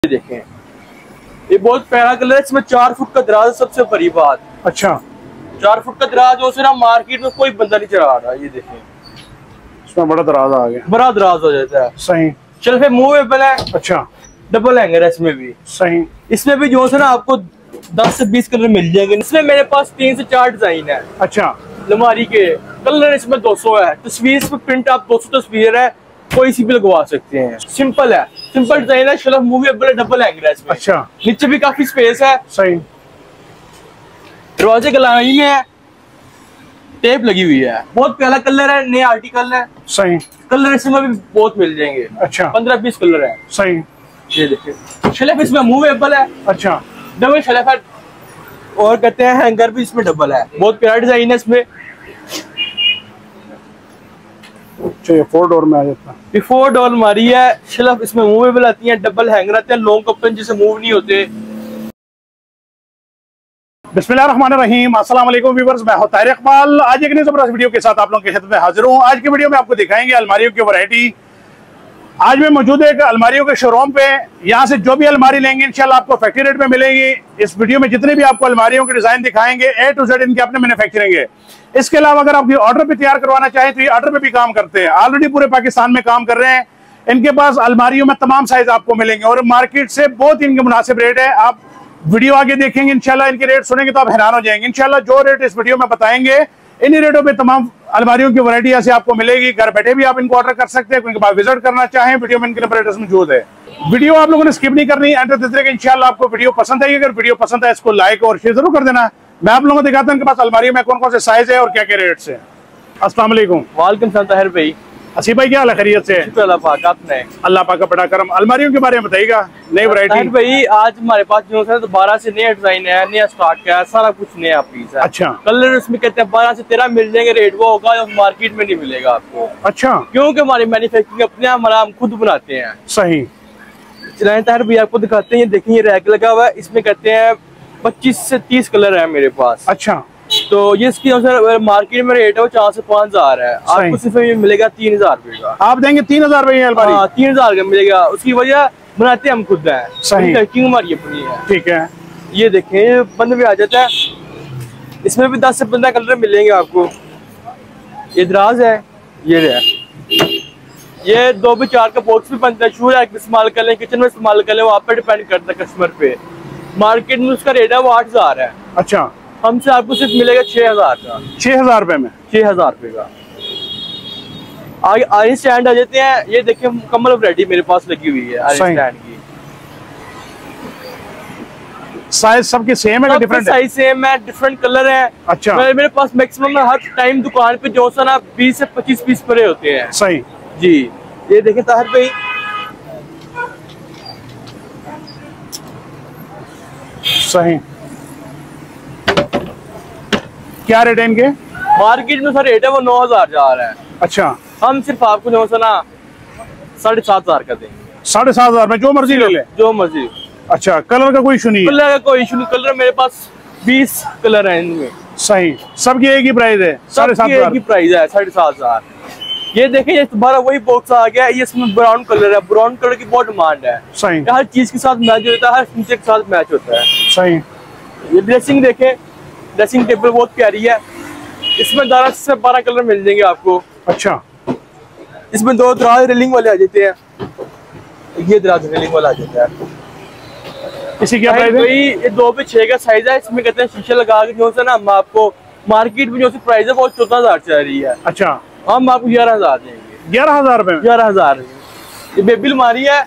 देखें, ये बहुत प्यारा कलर है। इसमें 4 फुट का दराज, सबसे बड़ी बात। अच्छा, 4 फुट का दराज हो से ना मार्केट में कोई बंदा नहीं चला रहा। ये देखें, इसमें बड़ा दराज आ गया, बड़ा दराज हो जाता है। सही। शेल्फ मूवेबल है। अच्छा, डबल हैंगर है इसमें भी। सही। इसमें भी जो है ना आपको 10 से 20 कलर मिल जाएंगे। इसमें मेरे पास 3 से 4 डिजाइन है। अच्छा, अलमारी के कलर इसमें 200 है। तस्वीर पे प्रिंट आप 200 तस्वीर है, कोई सी भी लगवा सकते हैं। सिंपल है, सिंपल डिजाइन है। शेल्फ मूवेबल डबल हैंगर है इसमें। अच्छा, नीचे भी काफी स्पेस है। सही। दरवाजे गलाई में है, टेप लगी हुई है। बहुत प्यारा कलर है, नया आर्टिकल है। सही। कलर इसमें भी बहुत मिल जाएंगे। अच्छा, 15-20 कलर है। सही। ये देखिए, शेल्फ इसमें मूवेबल है। अच्छा, डबल शेल्फ है और कहते हैं हैंगर भी इसमें डबल है। बहुत प्यारा डिजाइन है इसमें। ये 4 डोर में आ जाता है। 4 डोर अलमारी है। शेल्फ इसमें मूवेबल आती है, डबल हैंगर आते हैं, लॉन्ग कपन जिसे मूव नहीं होते। बिस्मिल्लाहिर्रहमानिर्रहीम, अस्सलाम वालेकुम व्यूअर्स, मैं हूं ताहिर इकबाल। आज एक नई जबरदस्त वीडियो के साथ आप लोगों की खिदमत में हाजिर हूं। आज की वीडियो में आपको दिखाएंगे अलमारियों की वैरायटी। आज मैं मौजूद है एक अलमारियों के शोरूम पे। यहाँ से जो भी अलमारी लेंगे इंशाल्लाह आपको फैक्ट्री रेट में मिलेगी। इस वीडियो में जितने भी आपको अलमारियों के डिजाइन दिखाएंगे A to Z इनके अपने मैन्युफैक्चरिंग है। इसके अलावा अगर आप ऑर्डर पे तैयार करवाना चाहें तो ये ऑर्डर पे भी काम करते हैं। ऑलरेडी पूरे पाकिस्तान में काम कर रहे हैं। इनके पास अलमारियों में तमाम साइज आपको मिलेंगे और मार्केट से बहुत इनके मुनासिब रेट है। आप वीडियो आगे देखेंगे इंशाल्लाह, इनके रेट सुनेंगे तो आप हैरान हो जाएंगे। इंशाल्लाह जो रेट इस वीडियो में बताएंगे इन्हीं रेटों पे तमाम अलमारियों की वैरायटी ऐसे आपको मिलेगी। घर बैठे भी आप इनको ऑर्डर कर सकते हैं। इनके पास विजिट करना चाहें, वीडियो में इनके नंबर एड्रेस मौजूद है। वीडियो आप लोगों ने स्किप नहीं करनी, एंड तक देखिएगा। इंशाल्लाह आपको वीडियो पसंद आएगी। अगर वीडियो पसंद है इसको लाइक और शेयर जरूर कर देना। मैं आप लोगों को दिखाता हूं इनके पास अलमारी में कौन कौन से साइज है और क्या क्या रेट्स है। अस्सलाम वालेकुम। वालेकुम सलाम ताहिर भाई। हसी भाई क्या हाल है, खैरियत से? अल्लाह पाक, आपने? अल्लाह पाक का बड़ा करम। अलमारियों के बारे में बताइएगा, नई वैरायटी। भाई आज हमारे पास जो है 12 से नया डिजाइन है, नया स्टॉक है, सारा कुछ नया पीस है। अच्छा, कलर इसमें कहते हैं 12 से 13 मिल जाएंगे। रेट वो होगा जो मार्केट में नहीं मिलेगा आपको। अच्छा, क्योंकि हमारी मैन्युफैक्चरिंग अपने हम खुद बनाते हैं। सही। ताहिर भाई आपको दिखाते हैं, देखिए रैक लगा हुआ है, इसमें कहते हैं 25 से 30 कलर है मेरे पास। अच्छा, तो ये इसकी मार्केट में रेट है वो 4 से 5 हजार है। आपको सिर्फ ये मिलेगा 3000 रुपए का। आप देंगे 3000 रुपए अलमारी? 3000 का मिलेगा। उसकी वजह बनाते हम खुद है। सही। पैकिंग हमारी अपनी है। ठीक है। ये देखें, बंद में आ जाता है। इसमें भी 10 से 15 कलर मिलेंगे आपको। ये दराज है, ये 2x4 का बॉक्स भी बनता है। शूज इस्तेमाल कर लें, किचन में इस्तेमाल कर लें, वो आप पे डिपेंड करता है कस्टमर पे। मार्केट में उसका रेट है वो 8000 है। अच्छा, हमसे आपको सिर्फ मिलेगा 6000 का। 6000 रुपए में? 6000 रुपए का। आगे आयरन स्टैंड आ जाते हैं। ये देखिए मुकम्मल वैरायटी मेरे पास लगी हुई है आयरन स्टैंड की। साइज सबके सेम है, डिफरेंट साइज सेम है, डिफरेंट कलर है। अच्छा, मेरे पास मैक्सिमम हर टाइम दुकान पे जो सा ना 20 से 25 पीस पड़े होते हैं। सही जी। ये देखें ताहिर भाई, सही। क्या रेट है इनके? मार्केट में सर रेट है वो 9000 जा रहा है। अच्छा, हम सिर्फ आपको जो है ना 7500 का देंगे। 7500 में जो मर्जी ले ले? जो मर्जी। अच्छा, कलर का कोई इशू नहीं? कलर का कोई इशू नहीं। कलर मेरे पास 20 कलर है इनमें। सही। सबकी एक ही प्राइस है? 7500 की प्राइस है, 7500। ये देखें, ये दोबारा वही बॉक्स आ गया। ये इसमें ब्राउन कलर है। ब्राउन कलर की बहुत डिमांड है। सही। हर चीज के साथ मैच होता है, हर फीचर के साथ मैच होता है। सही। ये ड्रेसिंग देखें, ड्रेसिंग टेबल बहुत प्यारी है। इसमें 10 से 12 कलर मिल जाएंगे आपको। अच्छा, इसमें 2 दराज रेलिंग वाले आ जाते हैं। ये दराज रेलिंग वाला आ जाता है। इसी क्या प्राइस है? ये 2x6 का साइज है। इसमें कहते हैं शीशा लगा के जो है ना हम आपको मार्केट में जो प्राइस है वो 14000 चल रही है। अच्छा, हम आपको 11000 देंगे। 11000 रुपए? 11000। ये बेबी अलमारी है,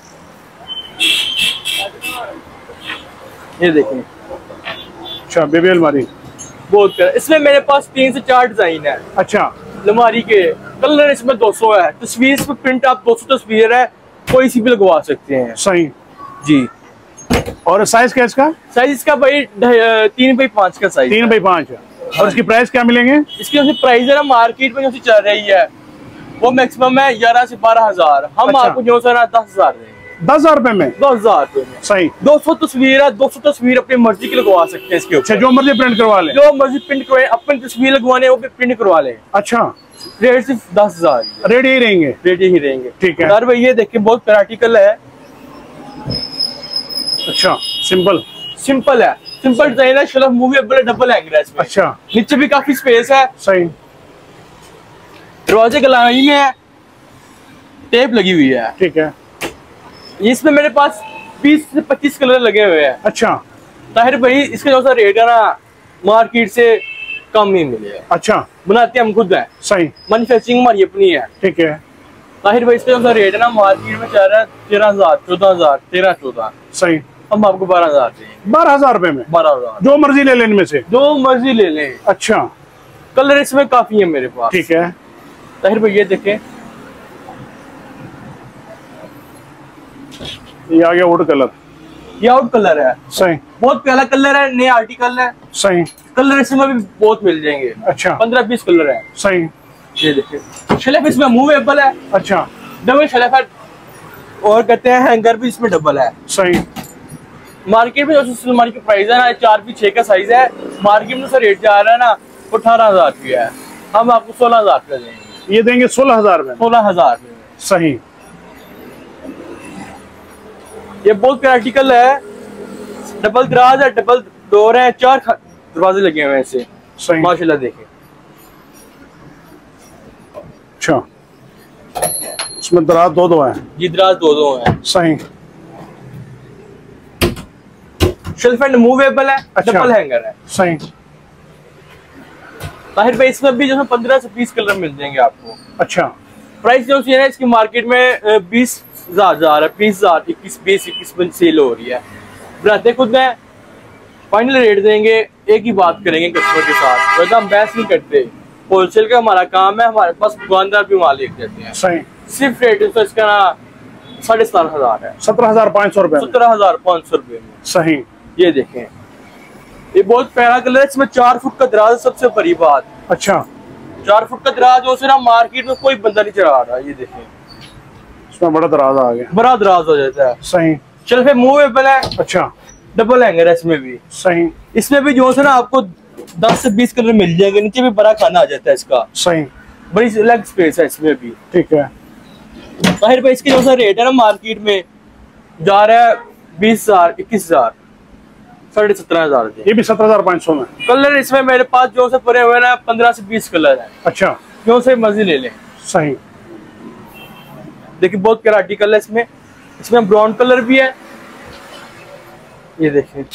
ये देखें। अच्छा, बेबी अलमारी बहुत प्यारा। इसमें मेरे पास 3 से 4 डिजाइन है। अच्छा, अलमारी के कलर इसमें 200 है। तस्वीर पे प्रिंट आप 200 तस्वीर है, कोई सी भी लगवा सकते हैं। सही जी। और साइज क्या इसका? साइज इसका भाई 3x5 का साइज। 3x5। और इसकी प्राइस क्या मिलेंगे? इसकी प्राइस है ना मार्केट में जो चल रही है वो मैक्सिमम है 11 से 12000। हम अच्छा, आपको जो है ना 10000 देंगे। 10000 रुपए में? 10000 रुपए में। सही। 200 तस्वीर है, 200 तस्वीर अपनी मर्जी की लगवा सकते हैं इसके ऊपर। जो मर्जी प्रिंट करवा ले? जो मर्जी प्रिंट करवाए, अपनी तस्वीर लगवाने वो प्रिंट करवा ले। अच्छा, रेट सिर्फ 10000। रेट यही रहेंगे? रेट यही रहेंगे। ठीक है। भाई ये देखिए बहुत प्यारा आर्टिकल है। अच्छा, सिंपल सिंपल है, सिंपल डिजाइन है, शेल्फ मूवेबल है, डबल हैंगर है इसमें। अच्छा, नीचे भी काफी स्पेस है। सही। दरवाजे गलाई में है, टेप लगी हुई है। ठीक है। इसमें मेरे पास 20 से 25 कलर लगे हुए हैं। अच्छा, ताहिर भाई इसका जो सा रेट है ना मार्केट से कम ही मिलेगा। अच्छा, बनाते हम खुद है। सही। मैन्युफैक्चरिंग हमारी अपनी है। ठीक है। ताहिर भाई इसका जो सा रेट है ना मार्केट में चल रहा है 13,000, 14,000, 13-14। सही। हम आपको 12,000 देंगे। 12,000 रुपए में? 12,000, जो मर्जी ले लें इनमें से? जो मर्जी ले लें। अच्छा, कलर इसमें काफी है मेरे पास। ठीक है। ताहिर भाई ये देखें, ये आ गया वुड कलर। ये आउट कलर है। सही। बहुत प्यारा कलर है, नया आर्टिकल है। सही। कलर इसमें भी बहुत मिल जाएंगे। अच्छा, 15-20 कलर है। सही। ये देखिए, शेल्फ इसमें मूवेबल है। अच्छा, डबल शेल्फ है और कहते हैं हैंगर भी इसमें डबल है। सही। मार्केट में जो अलमारी की प्राइस है ना 4x6 का साइज है, मार्केट में रेट जा रहा है ना वो 18,000 रुपया है। हम आपको 16,000 रुपया देंगे। ये देंगे 16,000 में? 16,000 में। सही। ये बहुत प्यारा आर्टिकल है, डबल दराज है, डबल डोर है, 4 दरवाजे लगे हुए हैं इसे। सही। माशाल्लाह देखें। अच्छा, इसमें दराज दो है? जी, दराज दो है। सही। शेल्फ एंड मूवेबल है। अच्छा, डबल हैंगर है। सही। ताहिर भाई इसमें भी जो है 15 से 20 कलर मिल जाएंगे आपको। अच्छा, प्राइस जो है इसकी मार्केट में 20,000 है, 20,000, 21 में सेल हो रही है। बनाते खुद में, फाइनल रेट देंगे, एक ही बात करेंगे कस्टमर के साथ, वैसे हम बहस नहीं करते। होलसेल का हमारा काम है, हमारे पास दुकानदार भी माल लेके जाते हैं। सही। सिर्फ रेट तो इसका ना 17,500 है। 17,500 रुपए? 17,500 रुपए में। सही। ये देखें, ये बहुत प्यारा कलर है, इसमें 4 फुट का दराज, सबसे बड़ी बात। अच्छा, 4 फुट का दराज हो से ना मार्केट में कोई बंदा नहीं चढ़ा रहा। ये देखें, इसमें बड़ा दराज आ गया, बड़ा दराज हो जाता है। सही। शेल्फ मूवेबल है। अच्छा, डबल हैंगर है इसमें भी। सही। इसमें भी जो है ना आपको 10 से 20 कलर मिल जाएंगे, नीचे भी बड़ा खाना आ जाता है इसका। सही। बड़ी अलग स्पेस है इसमें भी। ठीक है। ताहिर भाई इसकी जो सा रेट है ना मार्केट में जा रहा है 20,000, 21,000, 17,500। ये भी 17,500 में। कलर इसमें मेरे पास जो से पड़े हुए ना 15 से 20 कलर है। अच्छा, जो से मर्जी ले लें। सही। देखिए बहुत प्यारा आर्टिकल है इसमें, इसमें ब्राउन कलर भी है। ये देखिए,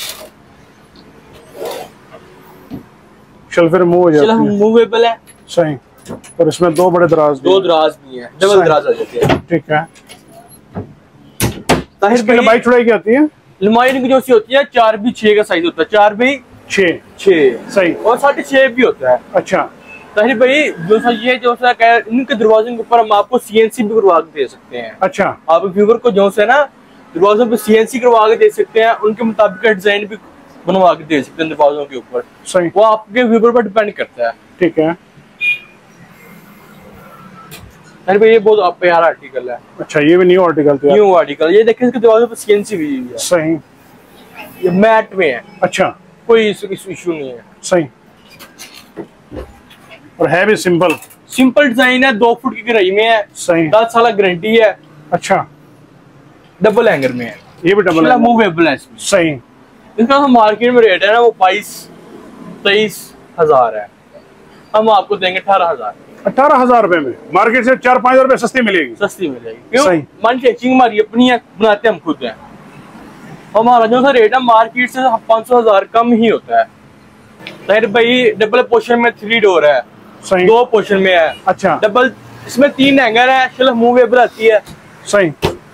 शेल्फ मूवेबल है। सही। और इसमें 2 बड़े दराज, 2 दराज भी हैं, डबल दराज आ जाते हैं। ठीक है। ताहिर भाई लंबाई चौड़ाई क्या होती है? लंबाई की जो सी होती है 4x6 का साइज होता है, 4x6। सही। और 6.5 भी होता है। अच्छा। ताहिर भाई जो सा ये जो सा इनके दरवाजे के ऊपर हम आपको CNC भी करवा के दे सकते हैं। अच्छा। आप व्यूवर को जो है ना दरवाजों पे CNC करवा के दे सकते हैं, उनके मुताबिक डिजाइन भी बनवा के दे सकते हैं दरवाजों के ऊपर। सही। वो आपके व्यूवर पर डिपेंड करता है। ठीक है। ताहिर भाई ये बहुत प्यारा आर्टिकल है। अच्छा, ये भी न्यू आर्टिकल था। New article. ये देखिए इसके दरवाजे पे CNC भी है। सही। ये मैट में है। अच्छा, कोई इशू नहीं है। सही। और है भी सिंपल, सिंपल डिजाइन है, 2 फुट की गहराई में है। सही। 10 साल गारंटी है। अच्छा, डबल हैंगर में है। ये भी डबल मूवेबल है इसमें। सही। इसका मार्केट में रेट है ना वो 22-23 हजार है, हम आपको देंगे 18,000। 18,000 रुपए में मार्केट से 4-5 रुपए सस्ती मिलेगी। सस्ती मिलेगी। क्यों? मैन्युफैक्चरिंग हमारी अपनी है, बनाते हम खुद हैं। हमारा जो सा रेट है मार्केट से 500,000 कम ही होता है। ताहिर भाई डबल पोर्शन में 3 डोर है। सही। 2 पोर्शन में है। अच्छा। डबल इसमें 3 हैंगर है, शेल्फ मूवेबल आती है। सही।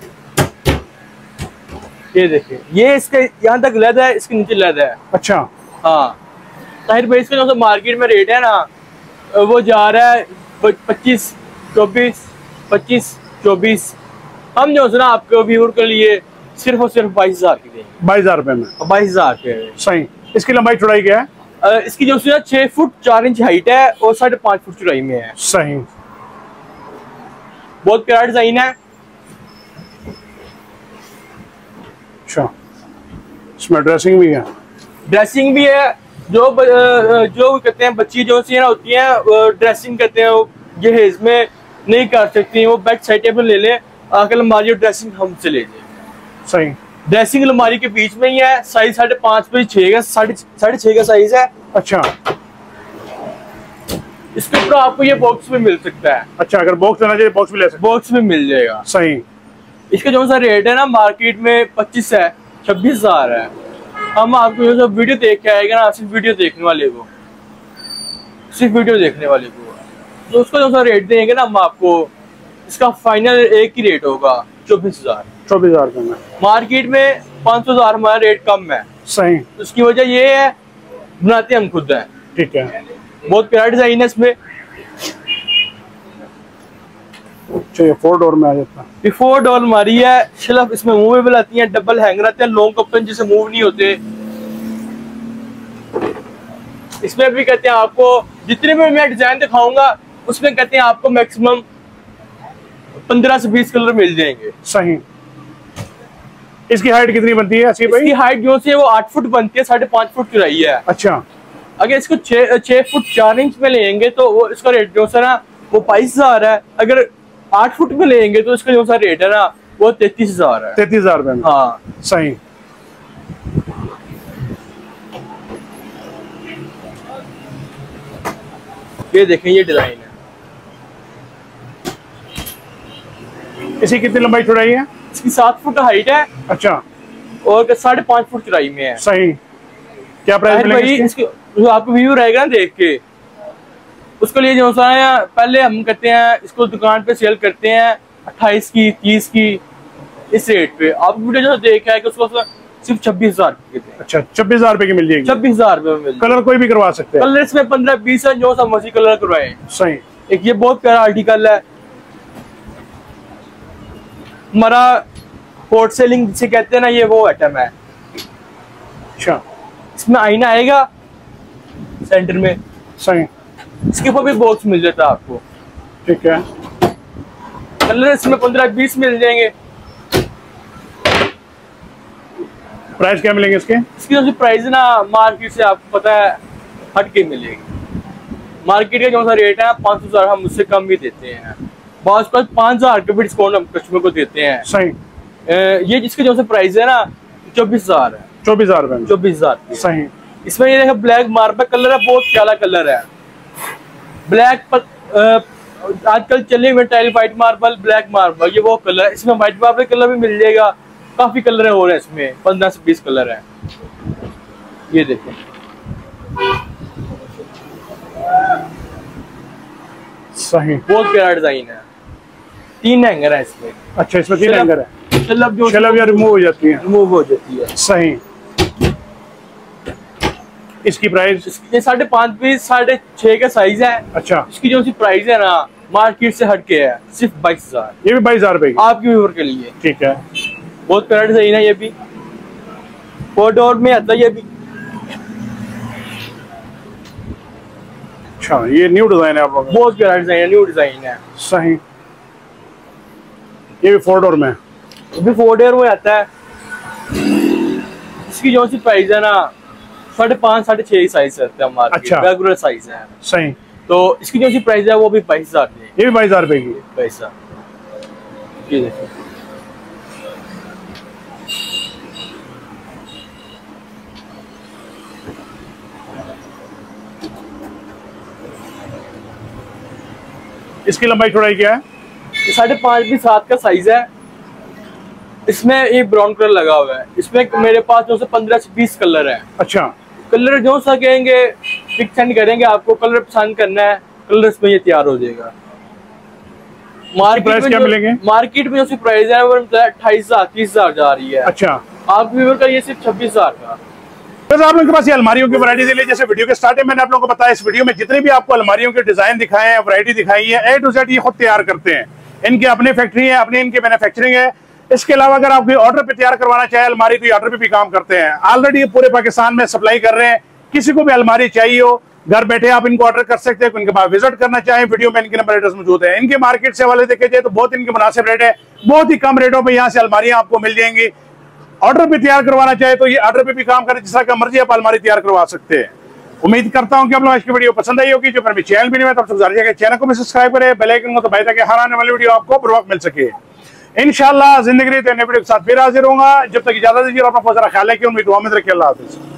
ये देखिए, ये इसके यहाँ तक लेद है, इसके नीचे लेद है। अच्छा। हाँ। ताहिर भाई इसका जो सा मार्केट में रेट है ना वो जा रहा है 25-24। हम जो है ना आपको व्यूअर के लिए सिर्फ और सिर्फ 22,000 की देंगे। 22,000 रुपए में? 22,000 रुपए। सही। इसकी लंबाई चौड़ाई क्या है? इसकी जो है 6 फुट 4 इंच हाइट है और 5.5 फुट चौड़ाई में है। सही। बहुत प्यारा डिजाइन है। अच्छा, इसमें ड्रेसिंग भी है? ड्रेसिंग भी है। जो कहते हैं बच्ची जो सी ना होती है ड्रेसिंग करते हैं, जहेज में नहीं कर सकती, वो बैक साइड पे ले ले आकर हमारी ड्रेसिंग हमसे ले जाए। सही। ड्रेसिंग अलमारी के बीच में ही है, साइज 5.5 बाई 6 का, 6.5 का साइज है। अच्छा, इसके ऊपर आपको ये बॉक्स में मिल सकता है। अच्छा, अगर बॉक्स लेना चाहिए बॉक्स भी ले सकते, बॉक्स में मिल जाएगा। सही। इसका जो सा रेट है ना मार्केट में 25 है, 26,000 है। हम आपको जो वीडियो देख के आएगा ना, सिर्फ वीडियो देखने वाले को, सिर्फ वीडियो देखने वाले को, तो उसका जो सा रेट देंगे ना हम आपको, इसका फाइनल एक ही रेट होगा 24,000। 24,000 का है। मार्केट में 500,000 हमारा रेट कम है। सही। उसकी वजह ये है, बनाते हम खुद हैं। ठीक है। बहुत प्यारा डिजाइन है इसमें। अच्छा, 4 डोर में आ जाता है। ये 4 डोर हमारी है। शेल्फ इसमें मूवेबल आती है, डबल हैंगर आते हैं, लॉन्ग ओपन जिसे मूव नहीं होते। इसमें भी कहते हैं आपको, जितने भी मैं डिजाइन दिखाऊंगा उसमें कहते हैं आपको मैक्सिमम 15 से 20 कलर मिल जाएंगे। सही। इसकी हाइट कितनी बनती है भाई? इसकी हाइट जो है वो 8 फुट बनती है, 5.5 फुट चौड़ाई है। अच्छा। अगर इसको 6 फुट 4 इंच में लेंगे तो वो इसका रेट जो है ना वो 22,000 है। अगर 8 फुट में लेंगे तो इसका जो सा रेट है ना वो 33,000 है। 33,000 रुपए में। हाँ, सही। ये देखें, ये डिजाइन है। इसकी कितनी लंबाई चौड़ाई है? इसकी 7 फुट हाइट है। अच्छा। और 5.5 फुट चौड़ाई में है। सही। क्या प्राइस मिलेगा? जो आपको व्यू रहेगा ना देख के, उसके लिए जो सा है पहले हम कहते हैं इसको दुकान पे सेल करते हैं 28 की 30 की इस रेट पे। आप वीडियो जो देखा है कि उसको सिर्फ 26,000 की। अच्छा, 26,000 रुपए की मिल जाएगी। 26,000 रुपए में मिल। कलर कोई भी करवा सकते हैं? कलर इसमें 15-20 है, जो सा मर्जी कलर करवाए। सही। एक ये बहुत प्यारा आर्टिकल है हमारा, कोट सेलिंग जिसे कहते हैं ना, ये वो आइटम है। अच्छा। इसमें आईना आएगा सेंटर में। सही। इसके ऊपर भी बॉक्स मिल जाता है आपको। ठीक है। कलर इसमें 15-20 मिल जाएंगे। प्राइस क्या मिलेंगे इसके? इसकी जो प्राइस ना मार्केट से आपको पता है हट के मिलेगी। मार्केट का जो सा रेट है 500,000, हम उससे कम भी देते हैं। बहुत 5,000 के भी डिस्काउंट हम कस्टमर को देते हैं। सही। ये जिसके जो सा प्राइस है ना 24,000 है। 24,000 रुपए। 24,000। सही। इसमें ये देखो ब्लैक मार्बल कलर है, बहुत प्यारा कलर है। ब्लैक पर आजकल चले हुए tile white marble, black marble, ये वो कलर। इसमें व्हाइट मार्बल कलर भी मिल जाएगा। काफी कलर हो रहे हैं इसमें, 15 से 20 कलर है। ये देखो, सही। बहुत प्यारा डिजाइन है। 3 हैंगर है इसमें। अच्छा, इसमें 3 हैंगर है। शेल्फ रिमूव हो जाती है। रिमूव हो जाती है। सही। इसकी प्राइस? ये 5.5 भी 6.5 का साइज है। अच्छा। इसकी जो सी प्राइस है ना मार्केट से हट के है, सिर्फ 22,000। ये भी 22,000 रुपए की आपके व्यूअर के लिए। ठीक है। बहुत प्यारा डिजाइन है ये भी, 4 डोर में आता है ये भी। अच्छा, ये न्यू डिजाइन है आप लोगों का? बहुत प्यारा डिजाइन है, न्यू डिजाइन है। सही। ये भी 4 डोर में? ये भी 4 डोर में आता है। इसकी जो सी प्राइस है ना 5.5-6.5 साइज है हमारे। अच्छा। रेगुलर साइज है। सही। तो इसकी जो सी प्राइस है वो भी 22,000 है। ये भी 22,000 रुपए की? 22,000। ये देखिए, इसकी लंबाई चौड़ाई क्या है? 5.5 भी 7 का साइज है। इसमें ये ब्राउन कलर लगा हुआ है। इसमें मेरे पास जो से 15 से 20 कलर है। अच्छा। कलर जो सा कहेंगे पिक सेंड करेंगे, आपको कलर पसंद करना है कलर इसमें ये तैयार हो जाएगा। मार्केट में क्या मिलेंगे? मार्केट में जो प्राइस है वो 28,000 30,000 जा रही है। अच्छा। आप व्यूअर का ये सिर्फ 26,000 का। तो आप लोगों के पास ये अलमारियों की वैरायटी ले, जैसे वीडियो के स्टार्ट में मैंने आप लोगों को बताया, इस वीडियो में जितने भी आपको अलमारियों के डिजाइन दिखाए हैं, वैरायटी दिखाई है, A to Z ये खुद तैयार करते हैं। इनकी अपनी फैक्ट्री है, अपनी इनकी मैन्युफैक्चरिंग है। इसके अलावा अगर आप कोई ऑर्डर पे तैयार करवाना चाहे अलमारी, तो ये ऑर्डर पे भी काम करते हैं। ऑलरेडी ये पूरे पाकिस्तान में सप्लाई कर रहे हैं। किसी को भी अलमारी चाहिए हो, घर बैठे आप इनको ऑर्डर कर सकते हैं। इनके पास विजिट करना चाहें, वीडियो में इनके नंबर एड्रेस मौजूद है। इनके मार्केट से वाले देखे जाए तो बहुत इनके मुनासिब रेट है, बहुत ही कम रेटों पे यहाँ से अलमारियां आपको मिल जाएंगी। ऑर्डर पे तैयार करवाना चाहे तो ये ऑर्डर पे भी काम करें, जिस तरह का मर्जी आप अलमारी तैयार करवा सकते हैं। उम्मीद करता हूं कि आप लोगों को आज की वीडियो पसंद आई होगी। जो मेरे चैनल भी नहीं है तब से गुजारिश है कि चैनल को भी सब्सक्राइब करें, बेल आइकन को दबाएं ताकि हर आने वाली वीडियो आपको बर वक्त मिल सके। इंशाल्लाह जिंदगी नए वीडियो के साथ फिर हाजिर होगा। जब तक इजाजत दीजिए, अपना बहुत सारा ख्याल है कि उम्मीद दुआ में रखिए। अल्लाह हाफिज।